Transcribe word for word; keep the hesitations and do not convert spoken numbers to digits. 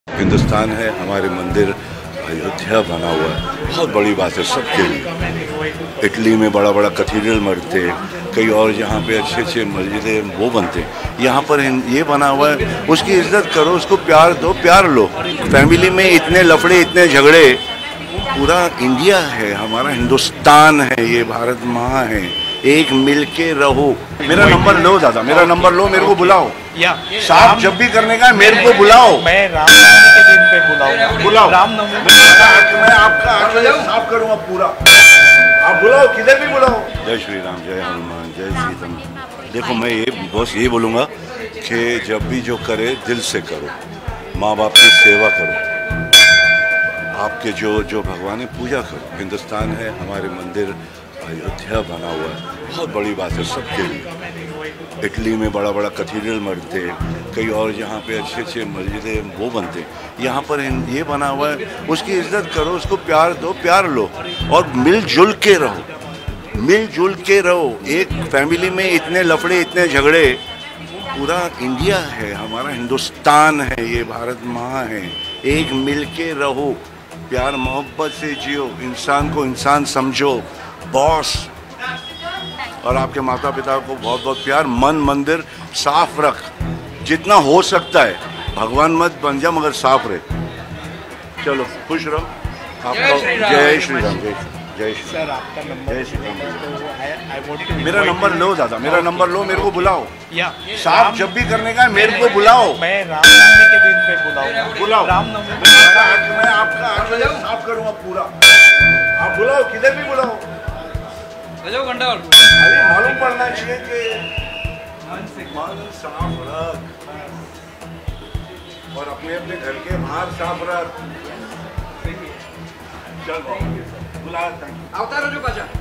हिंदुस्तान है, हमारे मंदिर अयोध्या बना हुआ है, बहुत बड़ी बात है सबके लिए। इटली में बड़ा बड़ा कैथेड्रल बनते, कई और जहाँ पे अच्छे अच्छे मस्जिदें वो बनते, यहाँ पर ये बना हुआ है। उसकी इज्जत करो, उसको प्यार दो, प्यार लो। फैमिली में इतने लफड़े, इतने झगड़े, पूरा इंडिया है, हमारा हिंदुस्तान है, ये भारत माँ है, एक मिलके रहो। मेरा नंबर लो दादा, मेरा नंबर लो, मेरे को बुलाओ। या साफ जब भी करने का मेरे को बुलाओ। मैं रामनवमी के दिन पे बुलाऊंगा। बुलाओ रामनवमी मैं आपका आंख साफ करूंगा पूरा। आप बुलाओ, किधर भी बुलाओ। जय श्री राम, जय हनुमान, जय सीतम। देखो मैं ये बस ये बोलूँगा कि जब भी जो करे दिल से करो, माँ बाप की सेवा करो, आपके जो जो भगवान की पूजा करो। हिंदुस्तान है, हमारे मंदिर अयोध्या बना हुआ है, बहुत बड़ी बात है सबके लिए। इटली में बड़ा बड़ा कैथेड्रल बनते, कई और जहाँ पे अच्छे अच्छे मस्जिदें वो बनते, यहाँ पर ये बना हुआ है। उसकी इज्जत करो, उसको प्यार दो, प्यार लो, और मिलजुल के रहो, मिलजुल के रहो। एक फैमिली में इतने लफड़े, इतने झगड़े, पूरा इंडिया है, हमारा हिंदुस्तान है, ये भारत माँ है, एक मिल के रहो, प्यार मोहब्बत से जियो, इंसान को इंसान समझो। बॉस और आपके माता पिता को बहुत बहुत प्यार। मन मंदिर साफ रख, जितना हो सकता है। भगवान मत बन जा, मगर साफ रहे। चलो खुश रहो। आपका जय श्री राम, जय जय श्री सर आपका नंबर जय श्री राम। तो मेरा नंबर लो दादा, मेरा नंबर लो, मेरे को बुलाओ। या साफ जब भी करने का मेरे को बुलाओ। मैं रामनवमी के दिन पे बुलाऊंगा। बुलाओ। रामनवमी मैं आपका आंख साफ करूंगा पूरा। आप बुलाओ, किधर भी बुलाओ। अरे मालूम पड़ना चाहिए कि मन साफ रख, और अपने अपने घर के बाहर साफ रख। चल बुला। अवतार जो बचा